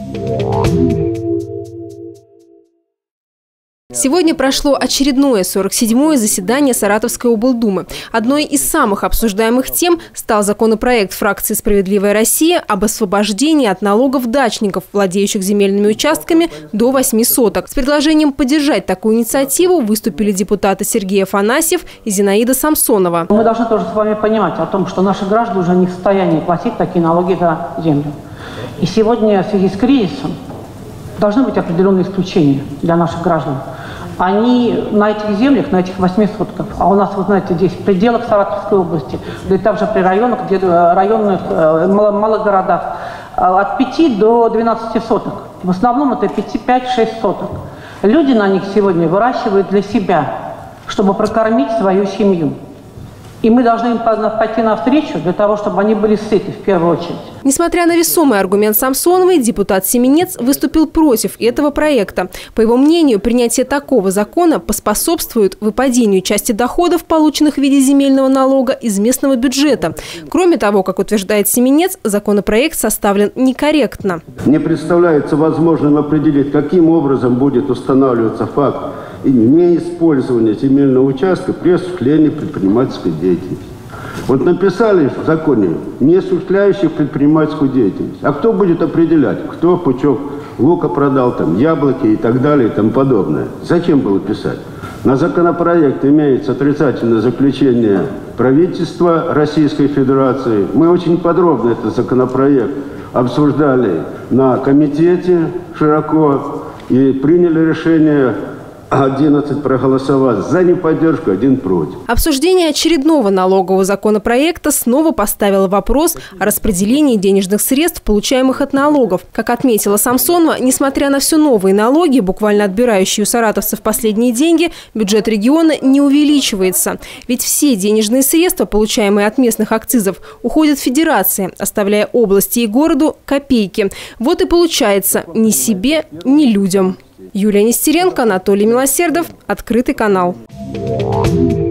Сегодня прошло очередное 47-е заседание Саратовской облдумы. Одной из самых обсуждаемых тем стал законопроект фракции «Справедливая Россия» об освобождении от налогов дачников, владеющих земельными участками до 8 соток. С предложением поддержать такую инициативу выступили депутаты Сергей Афанасьев и Зинаида Самсонова. Мы должны тоже с вами понимать о том, что наши граждане уже не в состоянии платить такие налоги за землю. И сегодня в связи с кризисом должны быть определенные исключения для наших граждан. Они на этих землях, на этих 8 сотках, а у нас, вы знаете, здесь в пределах Саратовской области, да и также при районах, районных малых городах, от 5 до 12 соток. В основном это 5-6 соток. Люди на них сегодня выращивают для себя, чтобы прокормить свою семью. И мы должны им пойти навстречу для того, чтобы они были сыты в первую очередь. Несмотря на весомый аргумент Самсоновой, депутат Семенец выступил против этого проекта. По его мнению, принятие такого закона поспособствует выпадению части доходов, полученных в виде земельного налога, из местного бюджета. Кроме того, как утверждает Семенец, законопроект составлен некорректно. Не представляется возможным определить, каким образом будет устанавливаться факт неиспользования земельного участка при осуществлении предпринимательской деятельности. Вот написали в законе «не осуществляющий предпринимательскую деятельность». А кто будет определять, кто пучок лука продал, там, яблоки и так далее и тому подобное? Зачем было писать? На законопроект имеется отрицательное заключение правительства Российской Федерации. Мы очень подробно этот законопроект обсуждали на комитете широко и приняли решение 11 проголосовать за неподдержку, 1 против. Обсуждение очередного налогового законопроекта снова поставило вопрос о распределении денежных средств, получаемых от налогов. Как отметила Самсонова, несмотря на все новые налоги, буквально отбирающие у саратовцев последние деньги, бюджет региона не увеличивается. Ведь все денежные средства, получаемые от местных акцизов, уходят в федерации, оставляя области и городу копейки. Вот и получается ни себе, ни людям. Юлия Нестеренко, Анатолий Милосердов. Открытый канал.